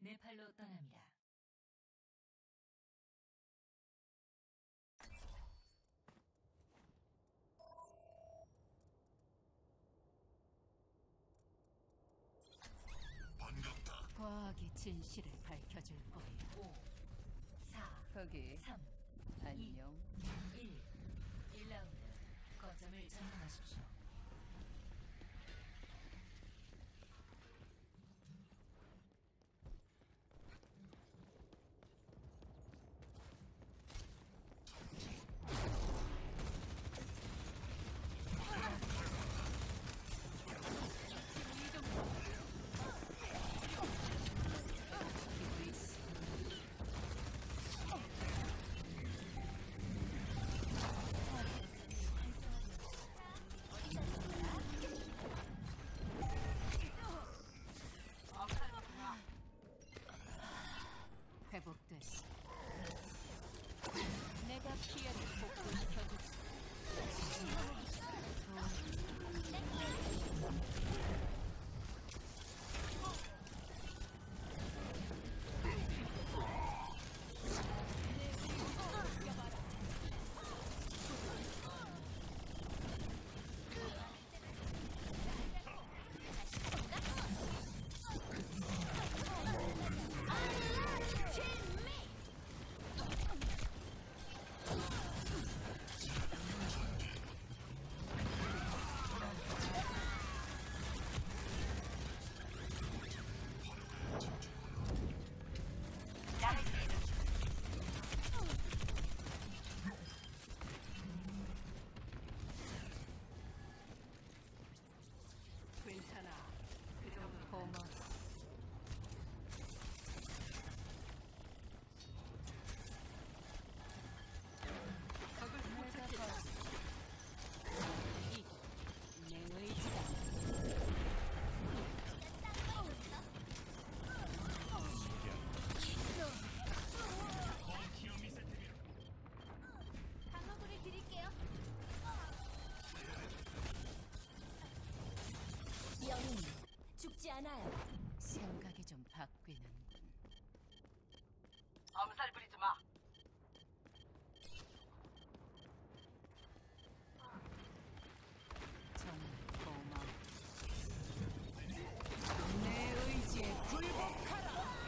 네팔로 떠납니다. 반갑다. 과학이 진실을 밝혀줄 거야. 5, 4, 거기 3, 안녕. 1. 1라운드. 거점을 점령하십시오. 회복됐어. 내가 피해를 복구시켜주지. 괜찮아. 그 정도 고마워. 적을 포착해. 내 의지다. 방어구를 드릴게요. 영웅 죽지 않아요. 생각이 좀 바뀌는군. 엄살 부리지 마. 정말 고마워. 내 의지에 굴복하라.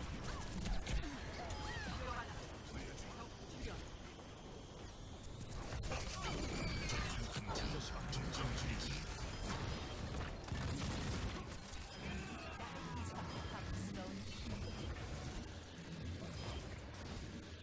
정정 중이지. 박스러운 힘.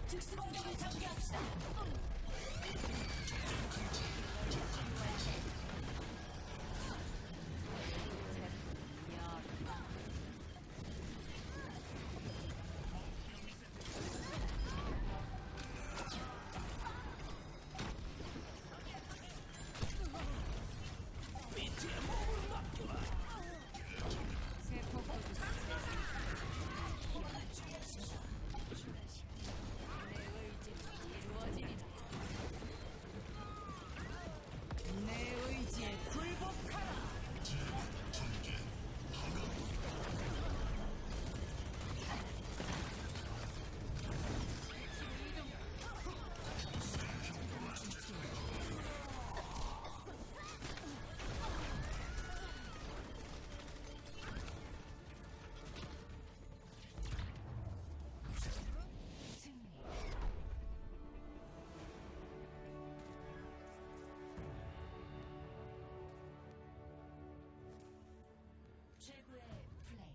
특수 공격을 전개합시다. 내 의지에 굴복하라. 최고의 플레이.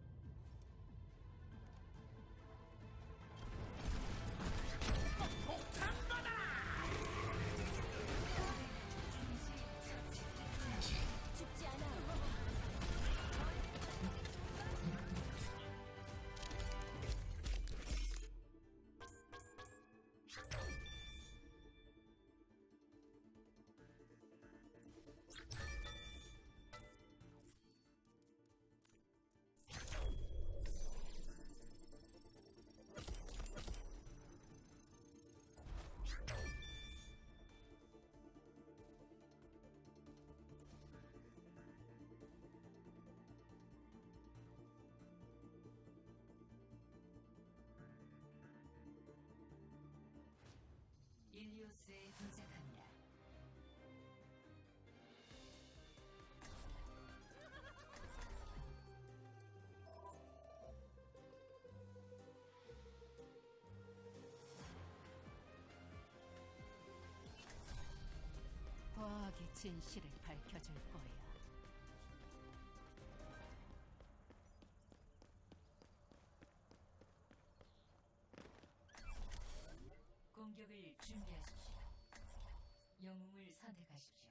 죽지 않아요. 일리오스에 도착합니다. 과학의 진실을 밝혀줄 거야. 공격을 준비하십시오. 영웅을 선택하십시오.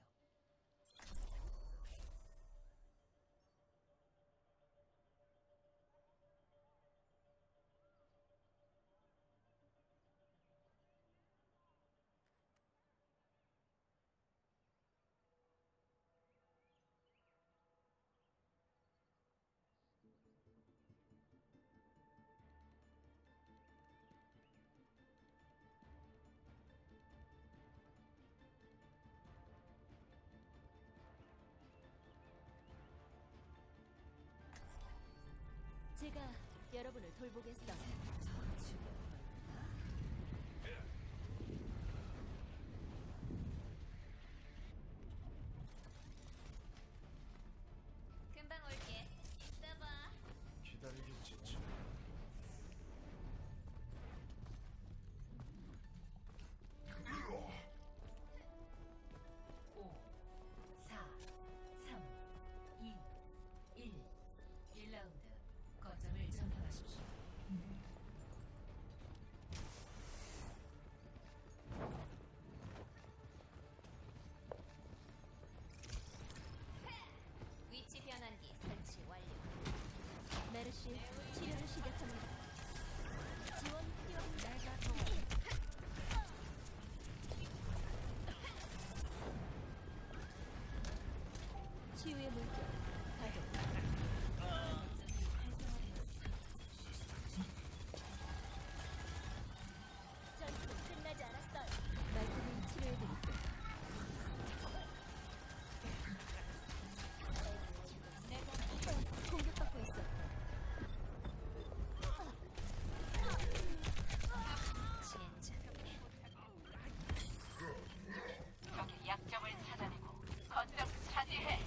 제가 여러분을 돌보겠어요. 금방 올게. 이따 봐. 기다리겠지. 오, 4, 3, 2, 1. 1라운드. 거점을 점령하십시오. 위치 변환기 설치 완료. 메르시 치료를 시작합니다. 지원 필요합니다. 치유의 물결 가동. 전투 끝나지 않았어요. 말끔히 치료해드릴게요. 공격받고 있어. 적의 약점을 찾아내고 거점 차지해.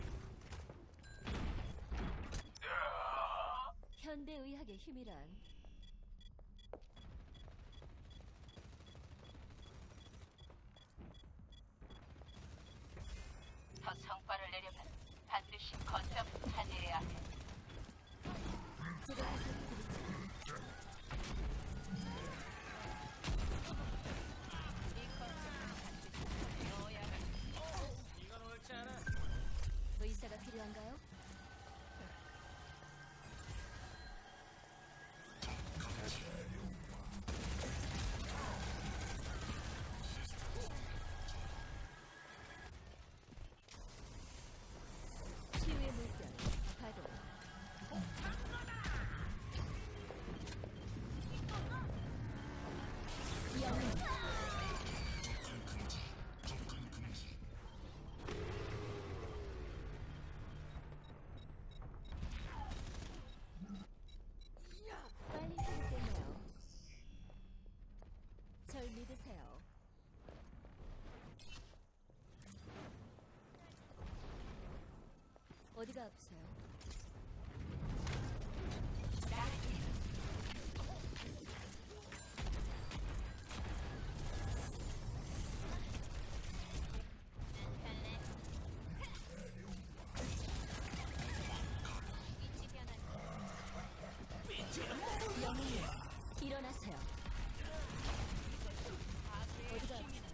현대의학의 힘이란 더 성과를 내려면 반드시 거점 차지해야 해. 제가 보살펴드리죠. 의사 없어요? 영웅님, 일어나세요. 어디가 아프세요?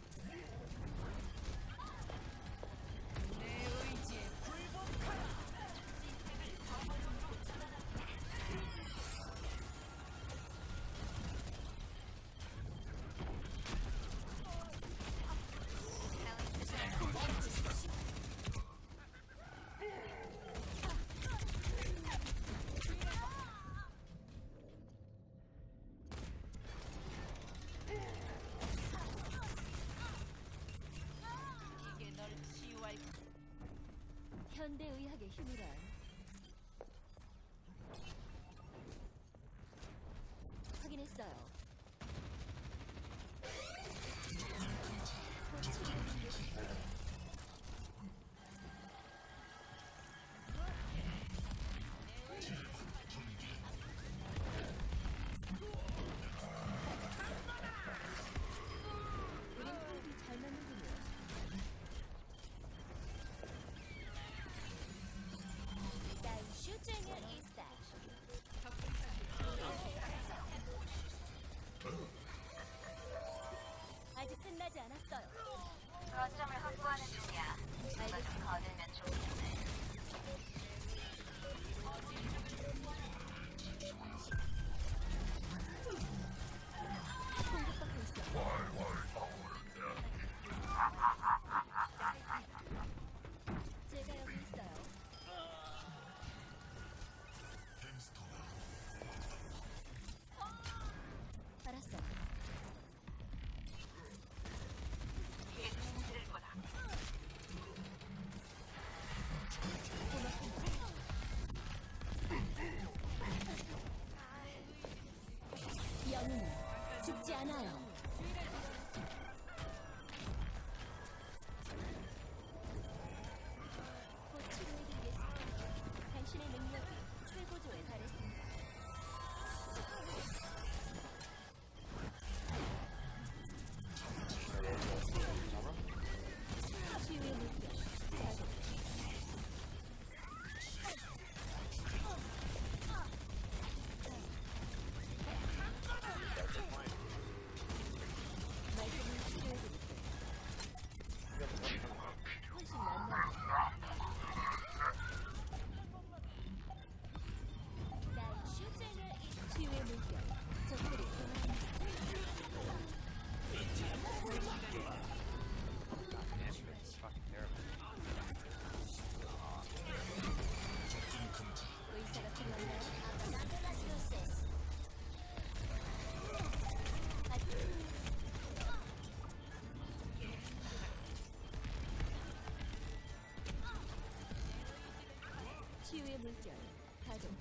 현대의학의 힘이란 확인했어요. 곧 치료해드리겠습니다. 우린 호흡이 잘 맞는군요. 슈쟁을 이스타. 아직 끝나지 않았어요. 거점을 확보하는 중이야. 알겠습니다. 거들면 좋겠네. 공격받고 있어. 제가 여기 있어요. 알았어. 이게 힘들 거다. 영웅은 죽지 않아요. 곧 치료해드리겠습니다. 당신의 능력이 최고조에 달했습니다. 치유의 물결 가동. 말끔히 치료해드릴게요. 훨씬 낫네요. 난 슈쟁을 치유의 물결 적들이 도망합니다. 의사가 필요한가요? 치유의 물결 가동.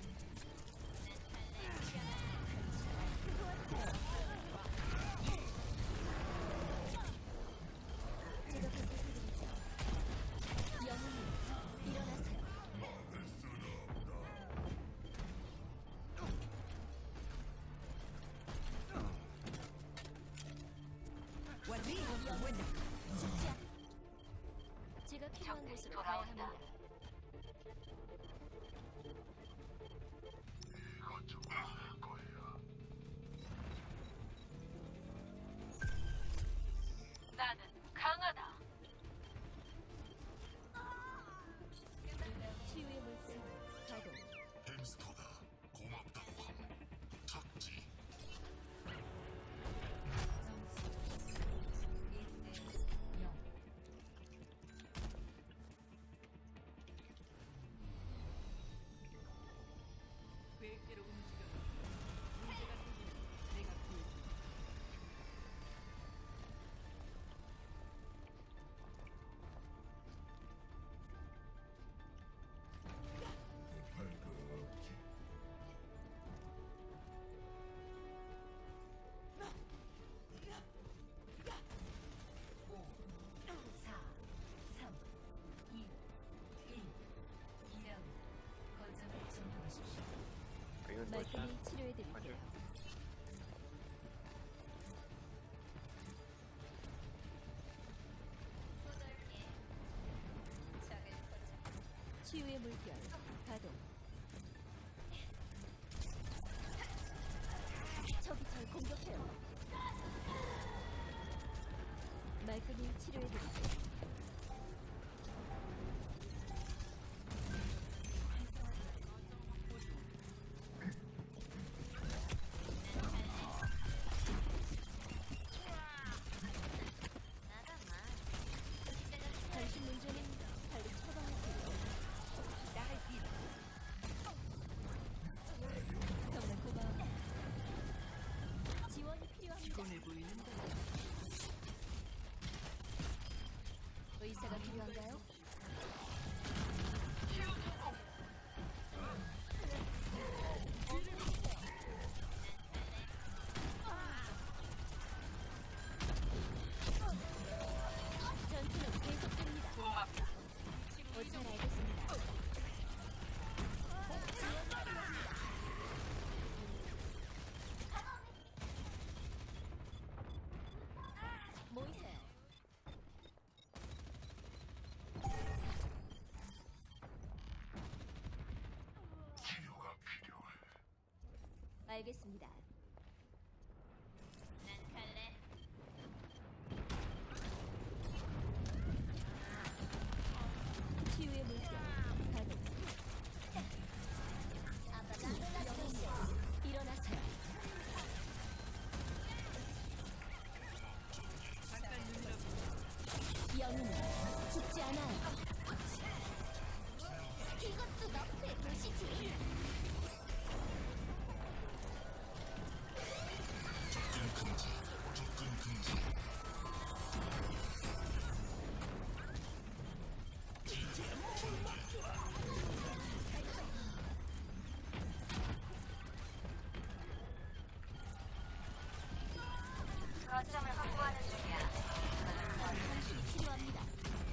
제가 부탁드리죠. 영웅님, 일어나세요. 영웅님, 죽지 않... 제가 필요한 곳으로 가야 합니다. 나는 강하다. 치유의 물결 가동. 햄스터다. 고맙다고 함. 착지. 점수 1대 0. 치유의 물결 가동. 적이 절 공격해요. 말끔히 치료해드릴게요. 당신 문제는 빨리 처방할게요. 정말 고마워. 지원이 필요합니다. 의사가 필요한가요? 전투는 계속됩니다. 잘 알겠습니다. 모이세요. 치료가 필요해. 알겠습니다. 난 갈래. 치유의 물결 가동. 일어나세요. 영웅은 죽지 않아요. 이것도 너프의 도시지. 접근 금지. 접근 금지. 거점을 확보하는 중이야. 당신이 필요합니다.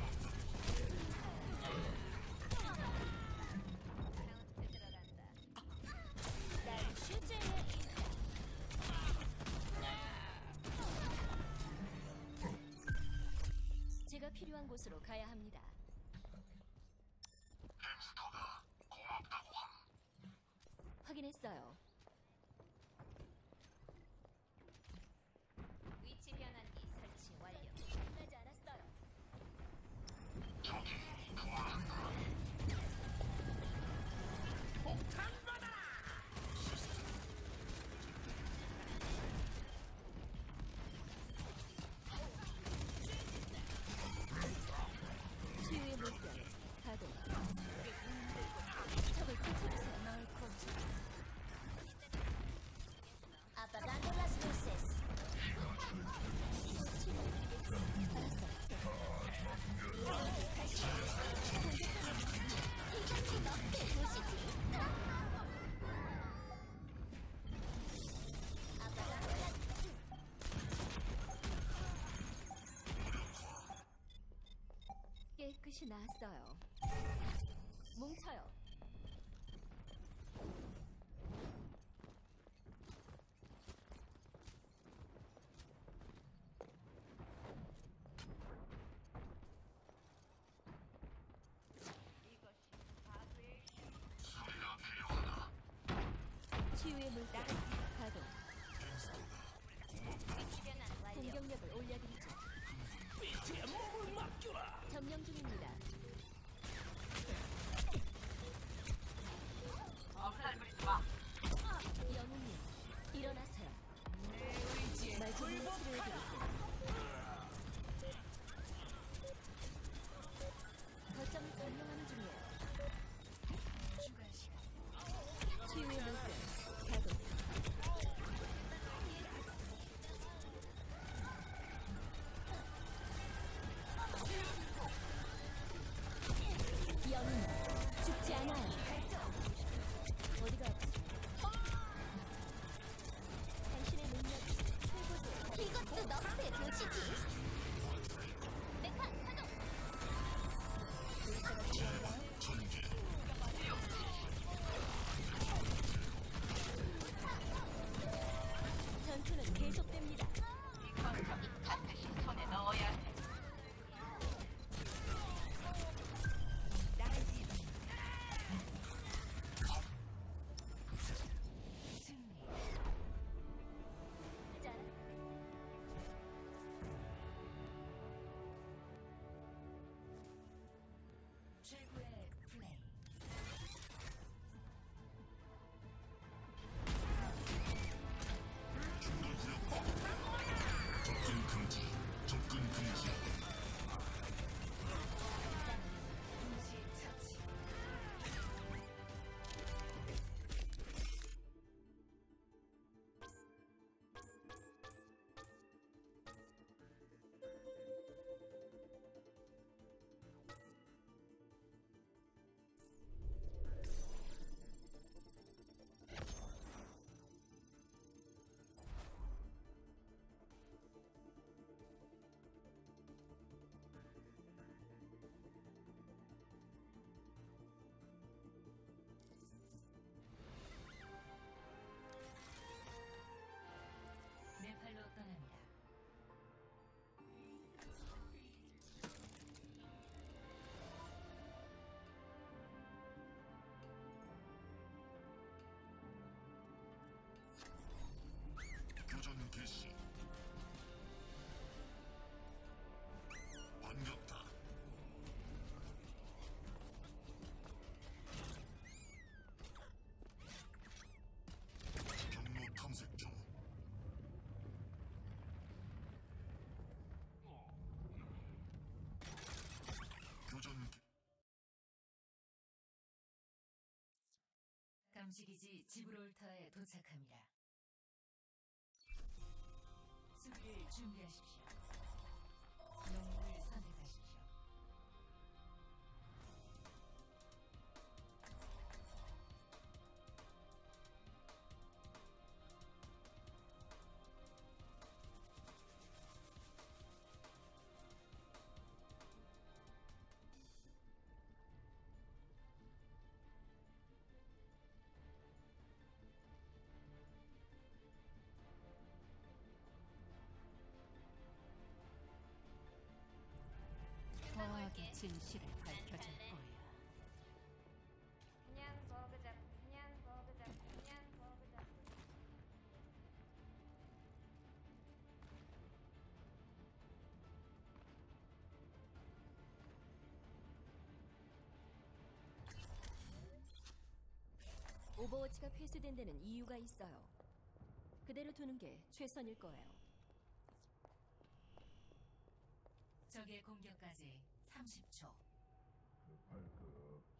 카운트 들어간다. 날 슈즈에 제가 필요한 곳으로 가야 합니다. 햄스터다. 고맙다고 함. 확인했어요. 위치 변환기 설치 완료. 끝나지 않았어요. 적이 부활한다. 치유의 물결 가동. 적을 쫓아주세요. Apagando las luces. 이것도 너의 도시지. 깨끗이 나았어요. 뭉쳐요. 수리가 필요하다. 치유의 물결 가동. 햄스터다. 위치 변환 완료. 공격력을 올려드리죠. 점령 중입니다. 엄살 부리지 마. 영웅님, 일어나세요. 말끔히 치료해드릴게요. 거점을 점령하는 중이에요. 추가 시간 치유의 물결 가동. 영웅 죽지 않아요. 어디가 아프지? 당신의 능력이 최고죠. 이것도 너의 도시지. 메카 가동. 의사가 필요한가요? 전개. 전투는 계속됩니다. 이 거점이 반드시 손에 넣어야 해. 감시기지 지브롤터에 도착합니다. 수비를 준비하십시오. 영웅을 선택하십시오. 과학의 진실을 밝혀줄 거야. 그냥 먹으자, 그냥 먹으자, 그냥 먹으자. 오버워치가 폐쇄된 데는 이유가 있어요. 그대로 두는 게 최선일 거예요. 적의 공격까지 30초. 급할 거 없지.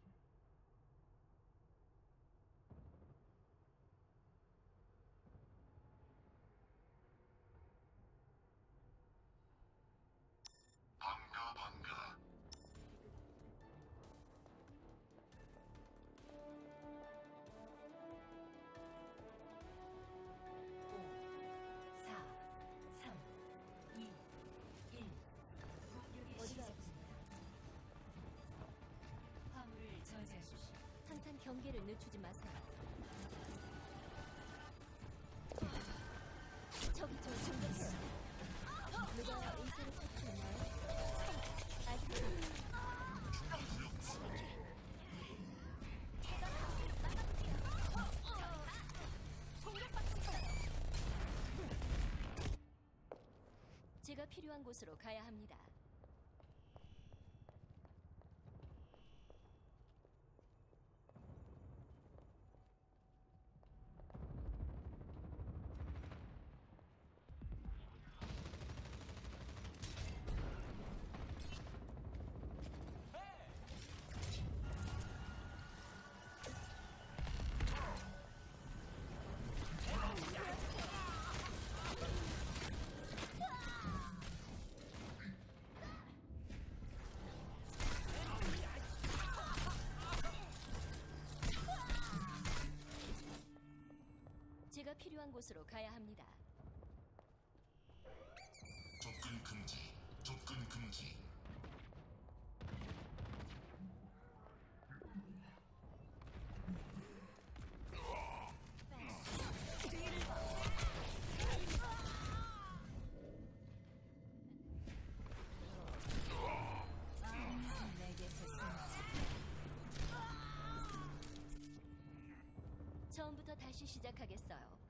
반가 반가. 화물을 저지하십시오. 항상 경계를 늦추지 마세요. 저기 저 공격해요. 누가 의사를 찾으셨나요? 아직 제가 필요한 곳으로 가야 합니다. 제가 필요한 곳으로 가야 합니다. 접근 금지. 접근 금지. 내게서 처음부터 다시 시작하겠어요.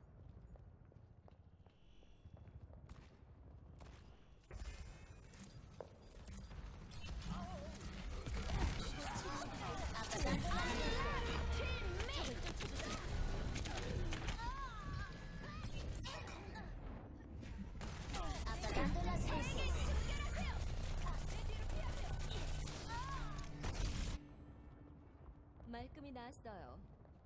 말끔히 나았어요.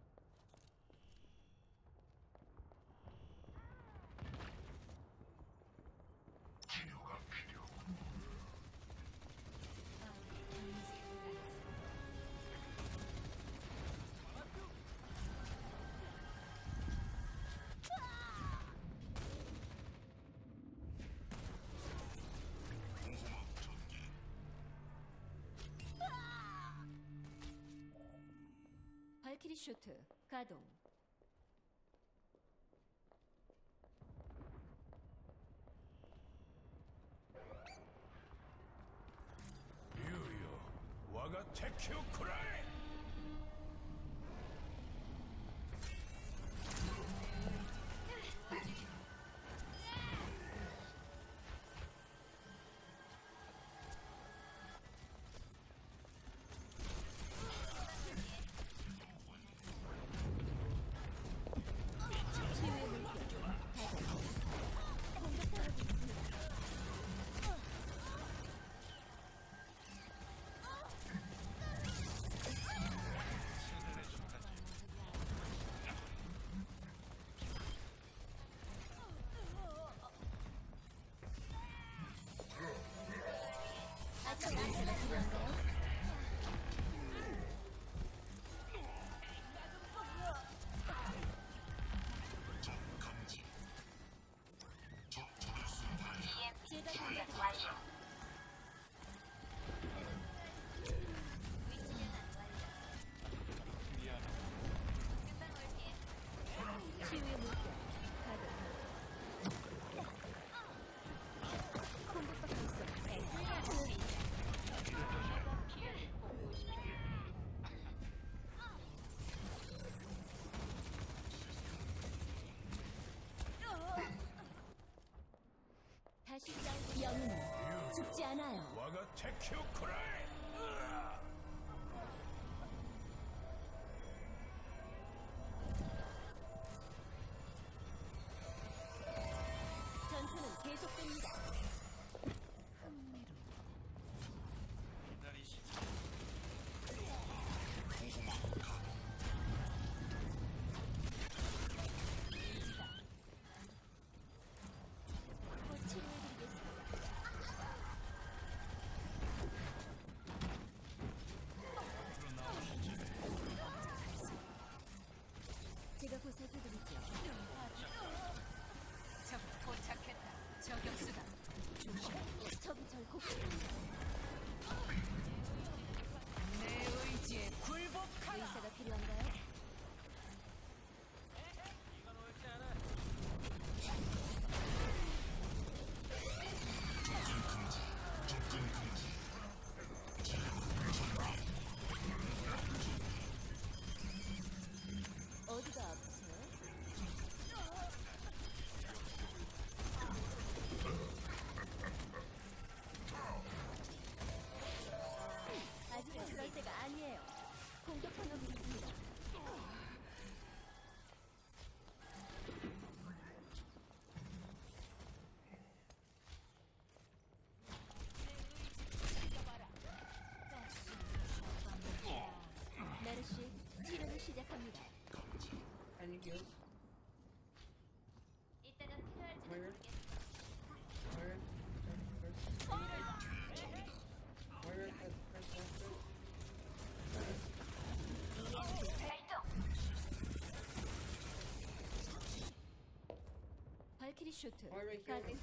치료가 필요. 보호막 전개. 발키리 슈트 가동. 유유, 와가 테큐 쿠라이! 치유의 물결 가동. 공격당하고 있습니다. 영웅은 죽지 않아요. 와가 테큐 쿠라이. 전투는 계속됩니다. 곧 치료해드리겠습니다. 제가 보살펴드리죠. 적 도착했다. 저격수다. 적이 절 공격합니다. 내 의지에 굴복하라. 의사가 필요한가요? 어디가 아프세요? 아직은 그럴 때가 아니에요. 공격하고 있습니다. 메르시, 치료를 시작합니다. Any heals? 이따가 필요할지도 Where? 모르겠어. Where? Where? 발키리 슈트. Where? 가드.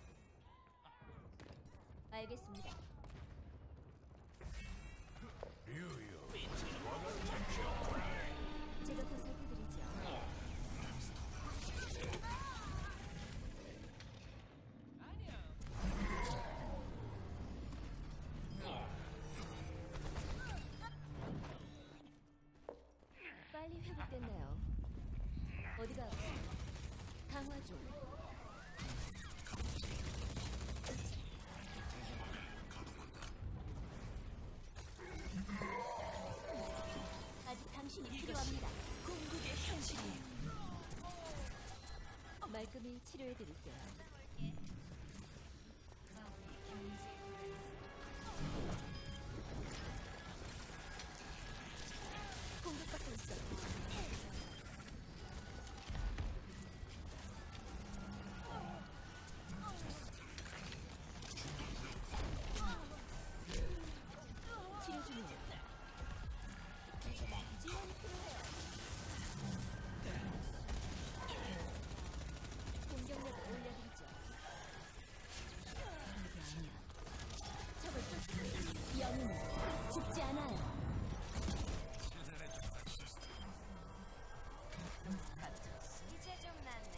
알겠습니다. 유유. 와가 테큐 쿠라이. 제가 보살펴드리죠. 빨리 회복됐네요. 어디가 아프세요? 강화 중. 아직 당신이 필요합니다. 궁극의 현실이에요. 말끔히 치료해드릴게요. 공격받고 있어요. 치료 중이에요. 지원이 필요해요. 공격력을 올려드리죠. 적을 쫓 영웅은 죽지 않아요. 이제 좀 낫네.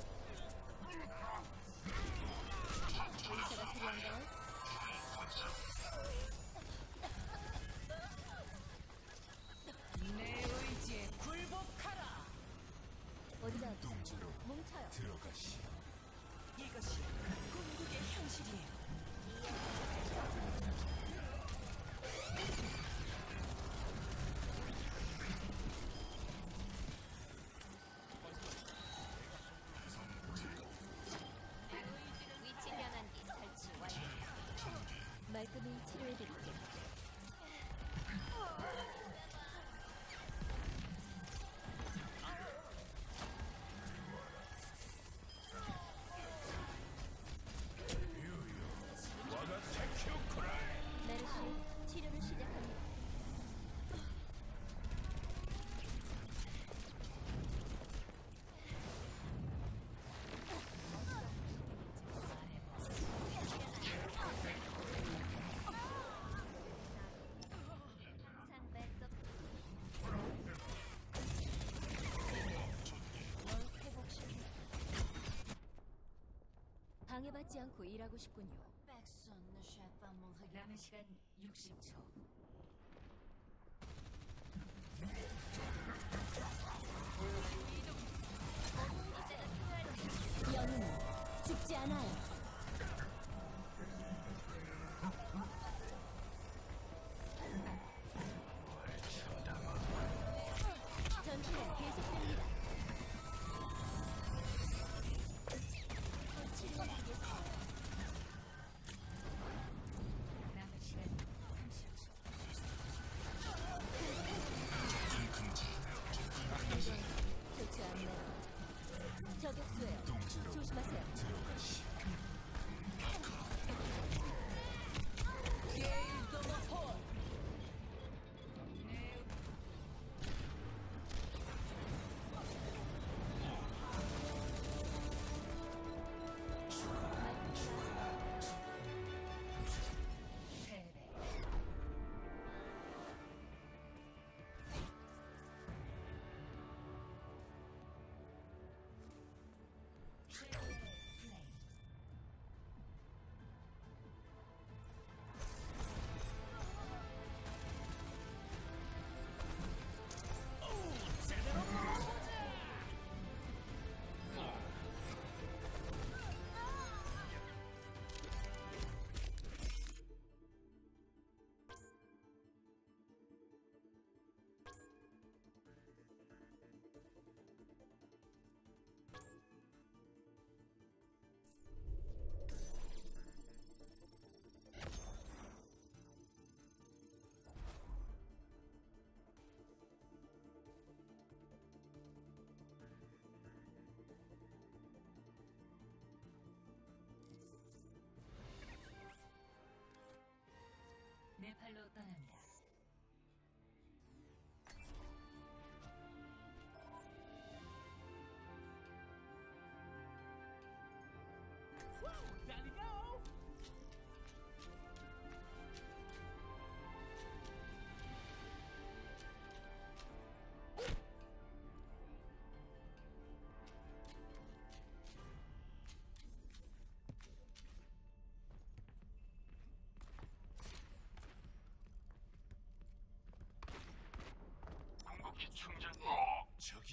의사가 필요한가요? 내 의지에 굴복하라. 어디가 아프세요? 뭉쳐요. 들어가시. 이것이 궁극의 현실이에요. 위치 변환기 설치 완료. 말끔히 치료해드릴게요. 유유. 와가 테큐 쿠라이. 메르시, 치료를 시작합니다. 상발톱 방해받지 않고 일하고 싶군요. 남은 시간 60초. 영웅은 죽지 않아요. 조심하세요. 패배. 최고의 플레이. 내 팔로 떠납니다. 궁극기 충전. 저기.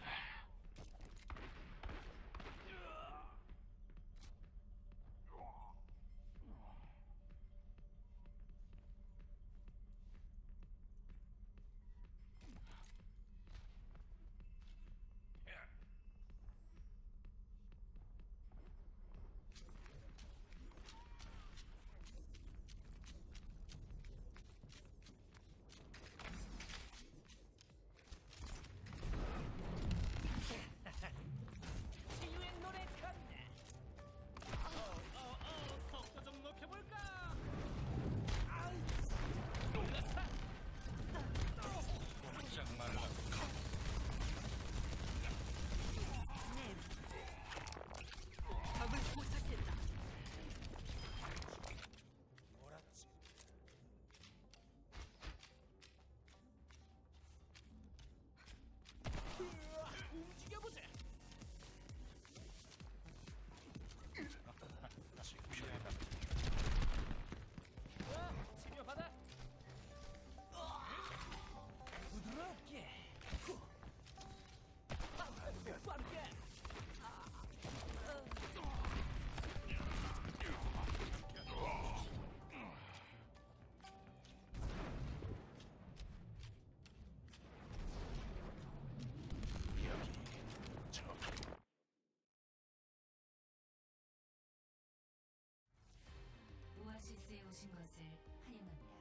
오아시스에 오신 것을 환영합니다.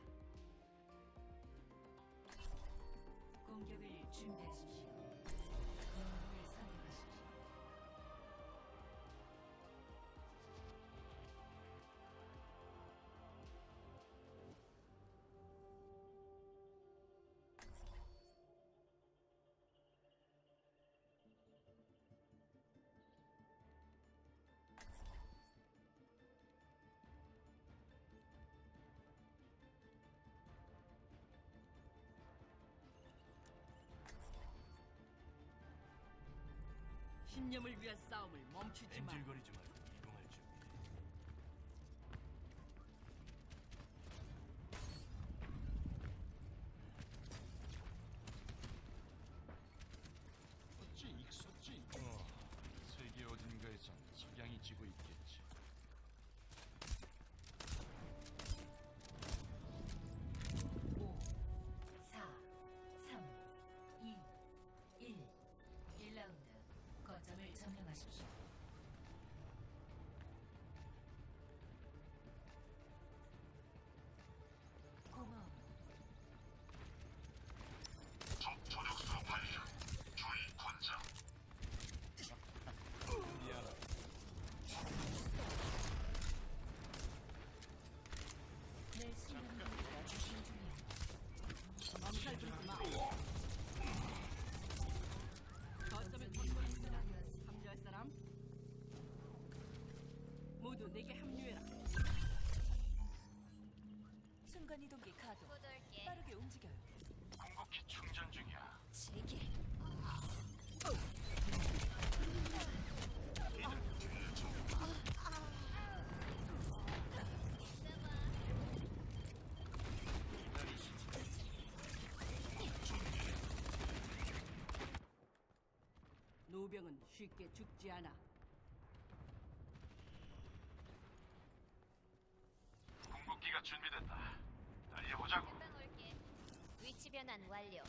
공격을 준비하십시오. 영웅을 선택하십시오. 신념을 위한 싸움을 멈추지 마. 엔질거리지 말고 이동할 준비. 어찌 익숙지? 세계 어딘가에선 석양이 지고 있겠지. 5, 4, 3, 2, 1. 1라운드. 거점을 점령하십시오. 모두 내게 합류해라. 순간이동기 가동. 묻을게. 빠르게 움직여요. 궁극기 충전 중이야. 제게. 노병은 쉽게 죽지 않아. 궁극기가 준비됐다. 달려보자고. 금방 올게. 위치 변환 완료.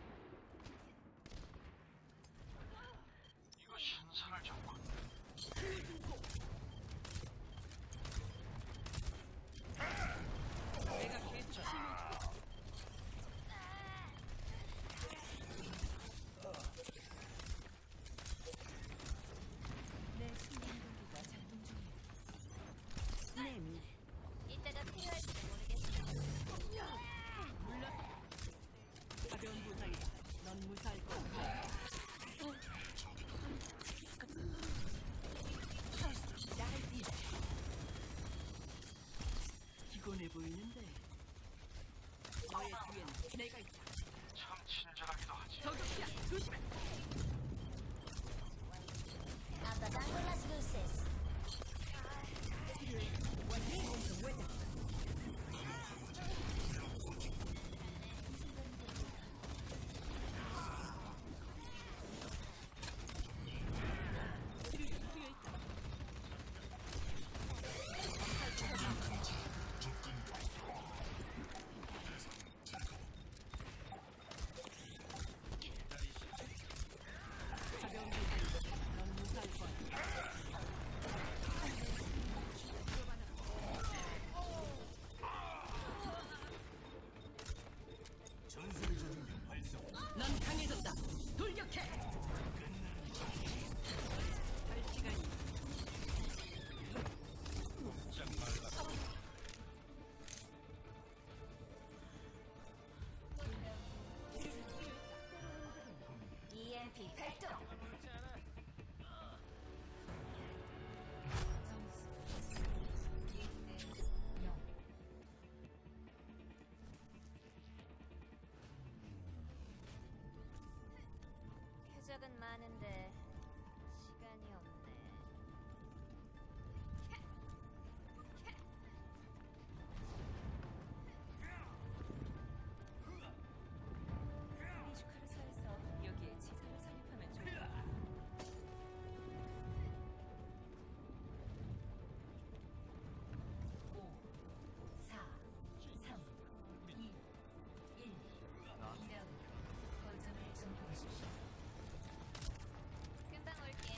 이거 신선을 잡고. 내가 계속 힘을 주고 내 순간이동기가 작동 중이에요. 내미 이따가 필요할지도 모르겠어. 물러서. 가벼운 부상이다. 넌 무사할 거야. 날뛰다. 피곤해 보이는데. 너의 뒤엔 내가 있다. 참 친절하기도 하지. 저격이야. 조심해. Apagando las luces. 가벼운 부상이다. 넌 무사할 거야. 넌 강해졌다. 돌격해. 할 시간이. EMP 발동. 점수 1대 0. 표적은 많은데 시간이 없네. 미주카를 사해서 여기에 치사를 설립하면 좋을 거야. 5, 4, 3, 2, 1. 2라운드. 거점을 점령하십시오. 금방 올게.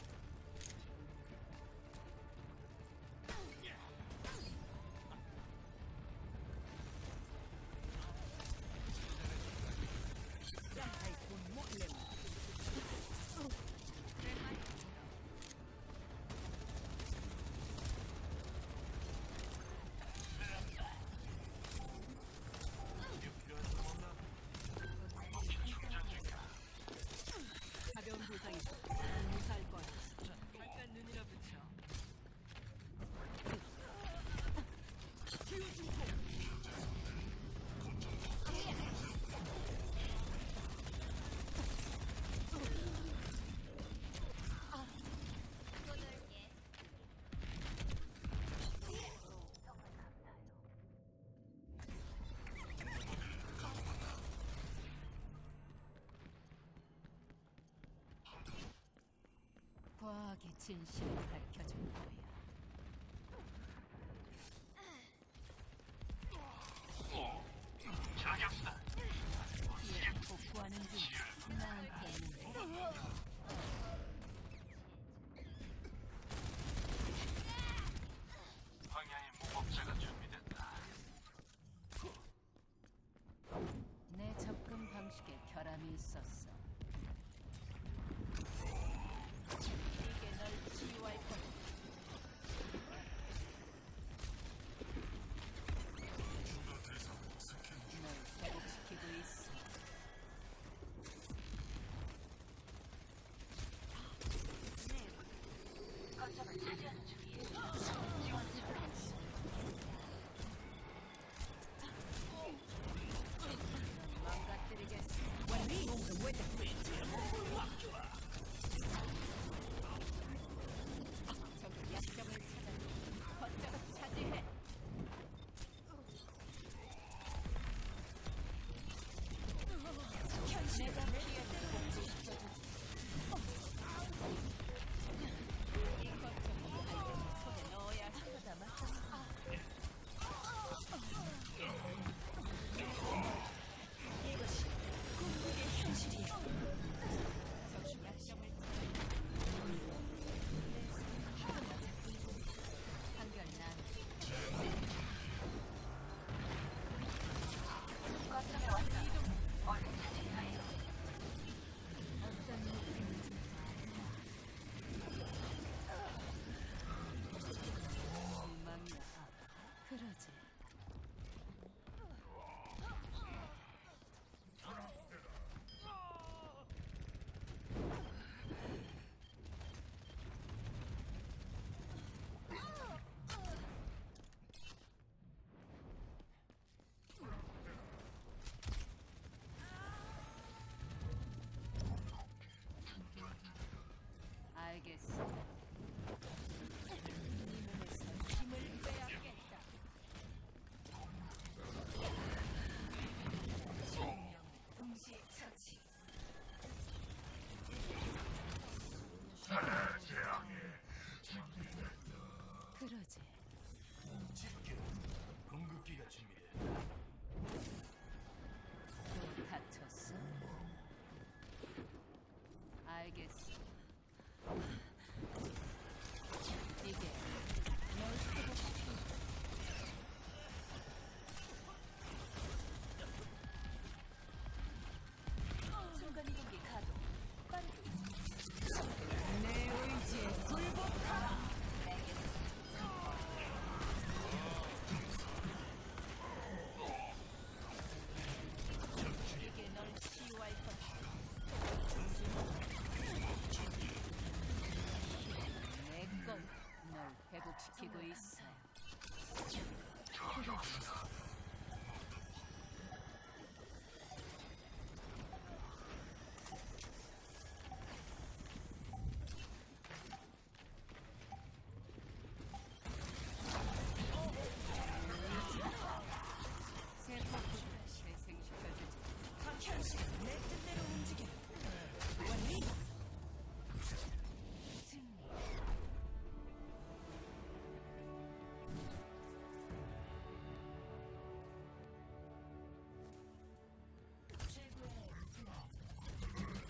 가벼운 부상이다. 넌 무사할 거야. 잠깐 눈이나 붙여. 묻을게. 과학의 진실을 가르쳐줄 거야. 저격수다. 피해를 복구하는 중. 나한테 있는데. 방향의 무법자가 준비됐다. 내 접근 방식에 결함이 있었어. 이게 널 치유할 거야. 알겠어. 네 몸에서 힘을 빼앗겠다. 동시 처치. 그러지. 궁극기가 준비돼. 또 다쳤어? 알겠어. 이게 널 회복시켜. 순간이동기 가동. 빠르게. 내 의지에 굴복하라. 이게 널 치유할 것이다. 내 건 널 회복시키고 있어. 세포를 재생시켜주지. 박현식, 내 뜻대로 움직여. 원리. 승리. 최고의 플레이.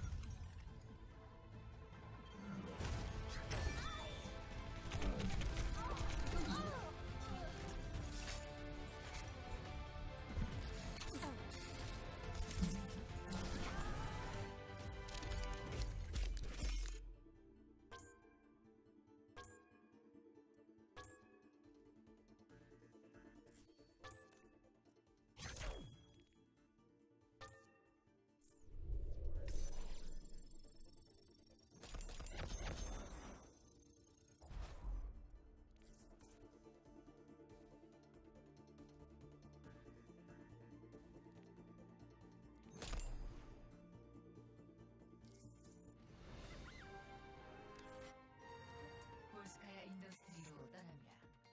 볼스카야 인더스트리로 떠납니다.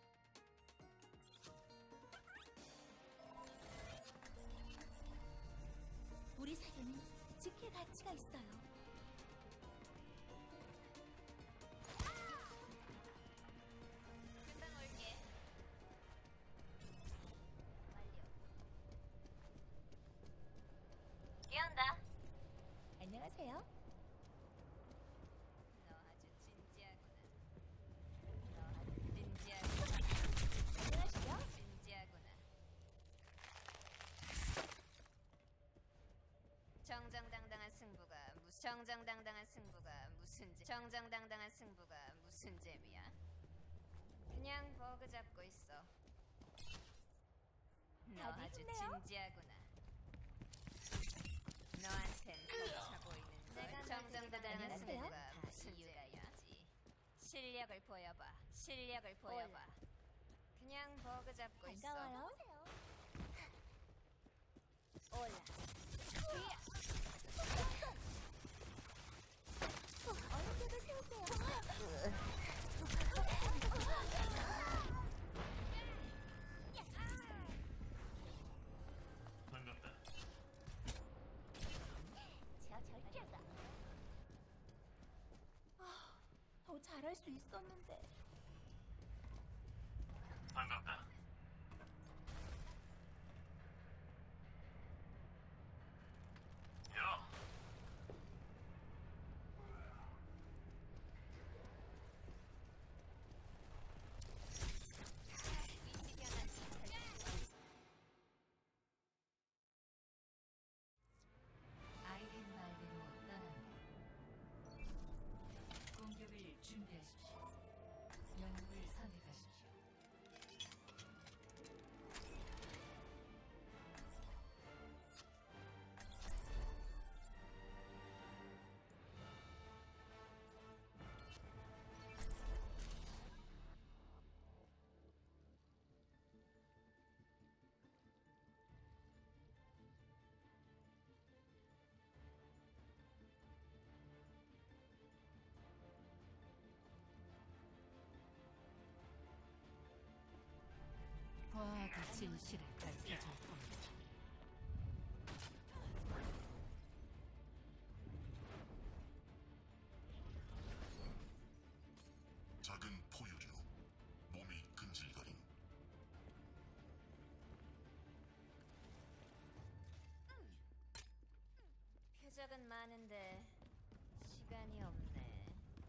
우리 사이에는 지킬 가치가 있어요. 금방 올게. 완료. 깨운다. 안녕하세요. 너 아주 진지하구나. 너 아주 진지하구나. 안녕하시죠? 진지하구나. 정정당당한 승부가 무슨 재미야? 그냥 버그 잡고 있어. 너 다들 아주 힘내요. 진지하구나. 너한텐 벅차 보이는 걸. 정정당당한 안녕하세요. 승부가 무슨 재미야지. 실력을 보여봐. 그냥 버그 잡고 있어. 반가워요. 올라. 어느 쪽을 세우세요? 반갑다. 제가 절제가. 더 잘할 수 있었는데. 반갑다. 야, 위치 변환. 아이덴 말대로 떠납니다. 공격을 준비하십시오. 진실을 밝혀줄 겁니다. 작은 포유류, 몸이 근질거림. 표적은 많은데 시간이 없네.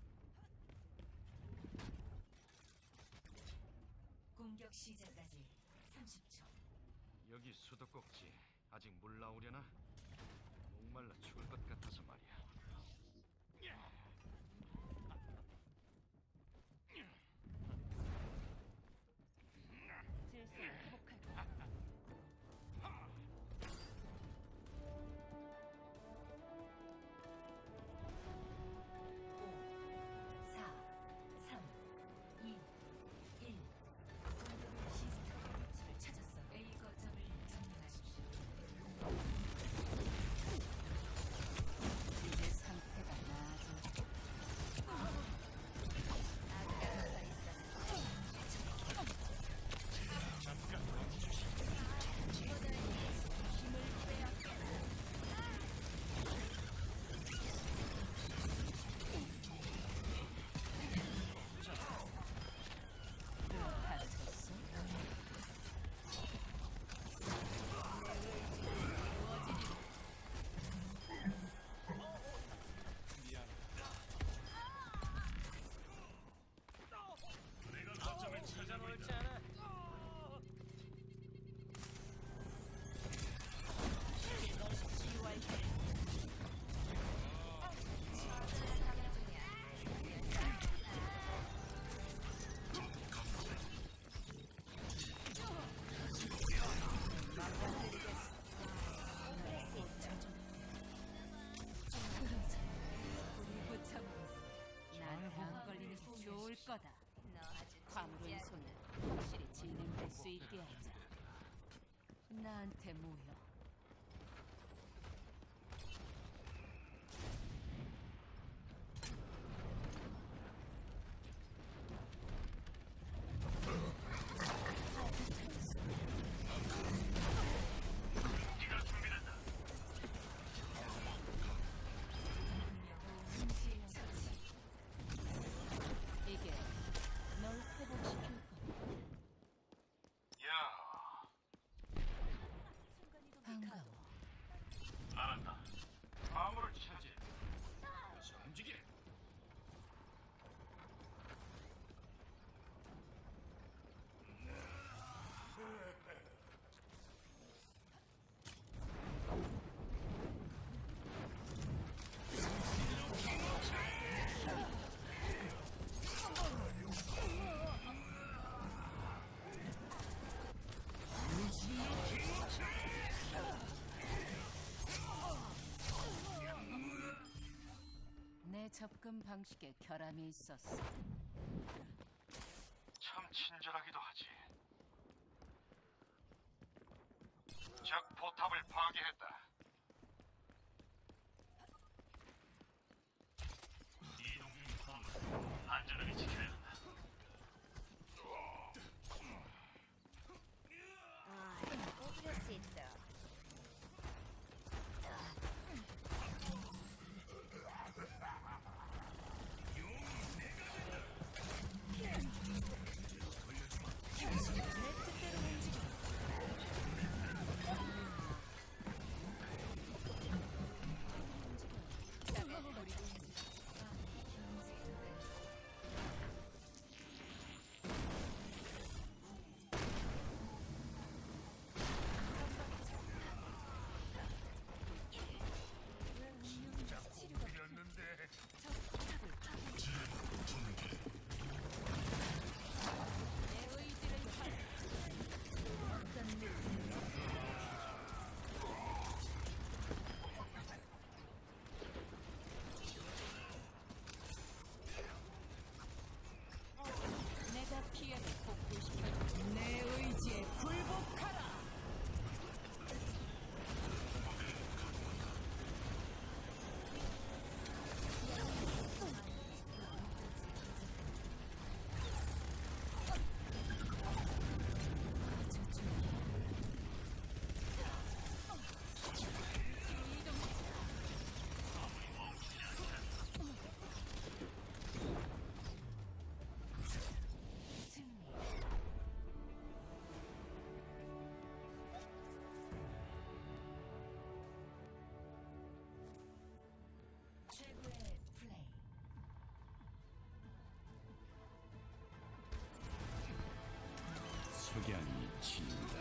공격 시작까지 30초. 여기 수도꼭지 아직 물 나오려나? 목말라 죽을 것 같아서 말이야. 질서를 회복할 거야. 4, 3, 2, 1. 공격을 시작하고 위치를 찾았어. A 거점을 점령하십시오. 이제 상태가 나아져. 다쳤어? 내가 거점을 찾아놓을 줄 알아. 불이 붙잡고 있어. 나한테 안 걸리는 게 좋을 거다. 너 아주 과물은 진지하구나. 손을 확실히 진행될 수 있게 하자. 나한테 모여. 네가 준비된다. 이게 널 회복시킬 거야. 야, 반가워. 알았다. 화물을 차지. 어서 움직여. 내 접근 방식에 결함이 있었어. 참 친절하기도 하지. 적 포탑을 파괴했다. 이동 중 안전하게 지켜야 한다. 오브레시트. 내가 피해를 복구시켜. 내 의지에 굴복하라. 석양이 진다.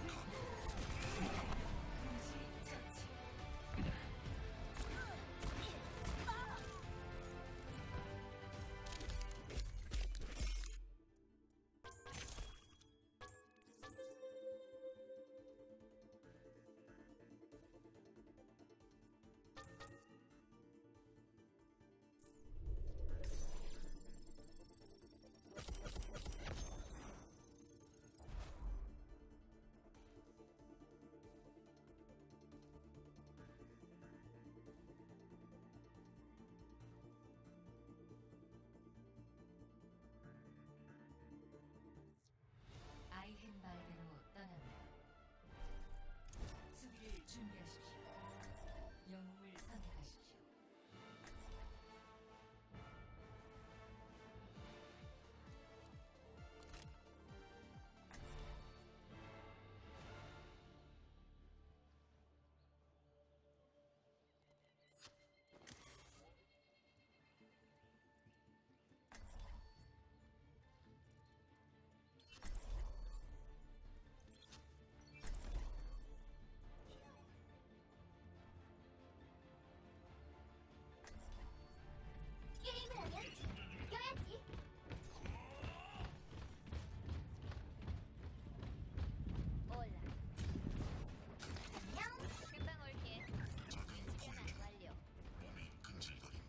아이헨 말대로 떠납니다. 수비를 준비하십시오. 영웅을 선택하십시오. 게임을 하면 이겨야지. 올라. 안녕. 금방 올게. 지변환 완료. 몸이 근질거림.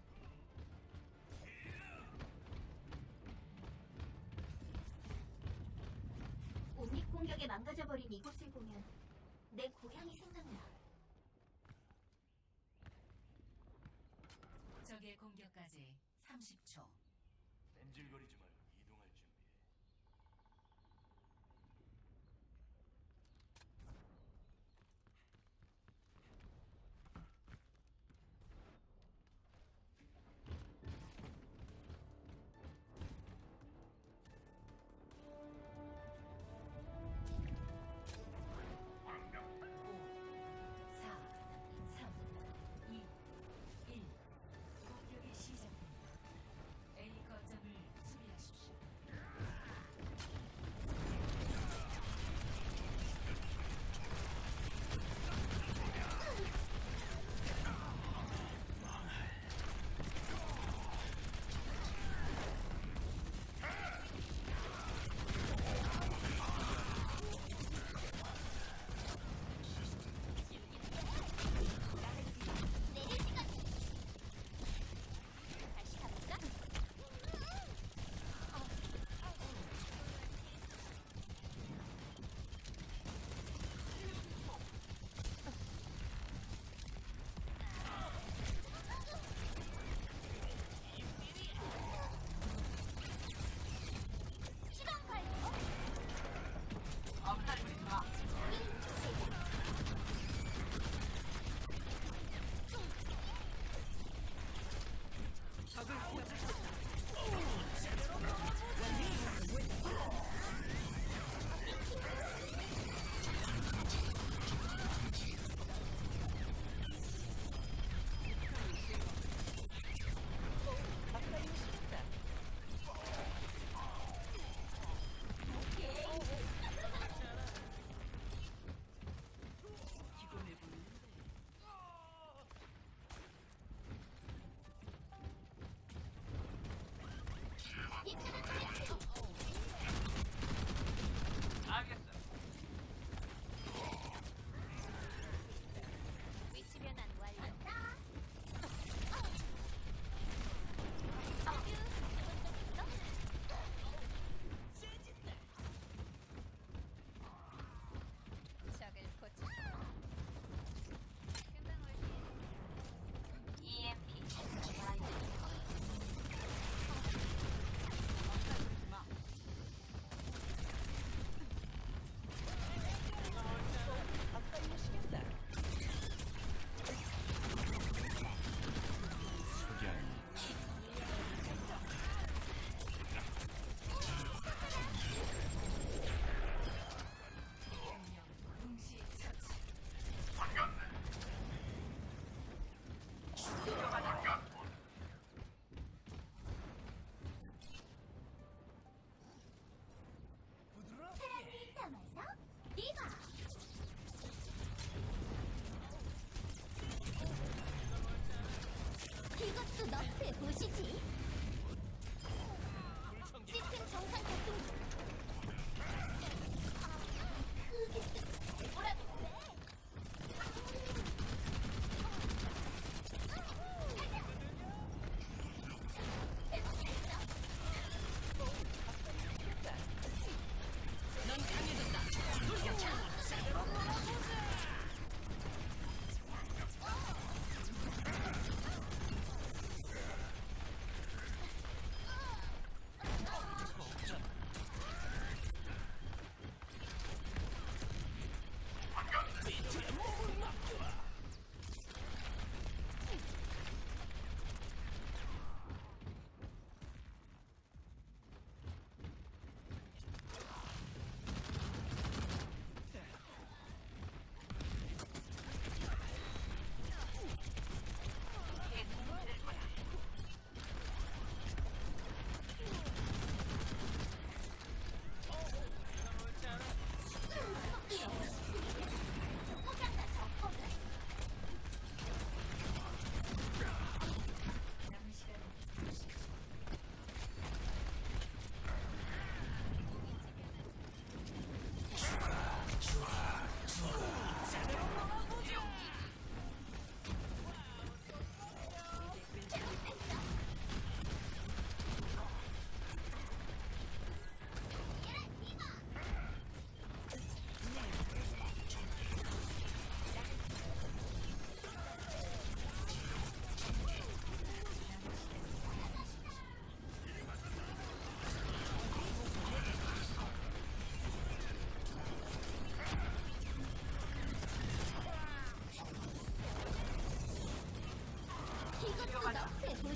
옴닉 공격에 망가져버린 이곳을 보면 내 고향이 생각나. 적의 공격까지 30초. 뺀질거리지 말고 이동할 준비해. 공격이 시작됩니다. A 거점을 수비하십시오. 내릴 시간. 다시 가볼까? 시간 관리. 엄살부리지 마. 알겠어. 위치 변환 완료. 적을 포착. 금방 올게. EMP.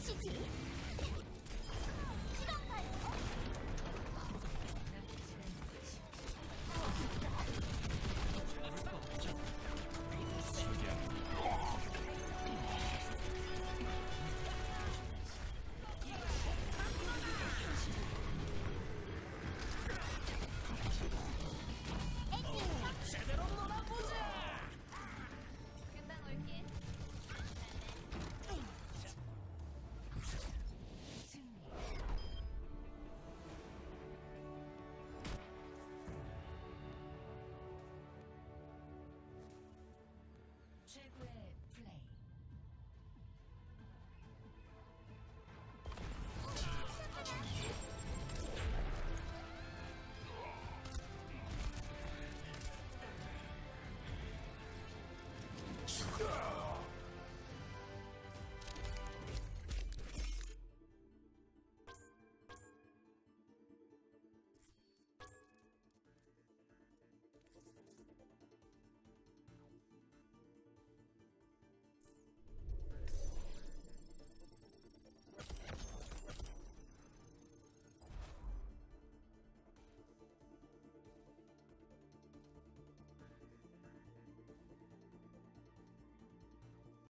보시지.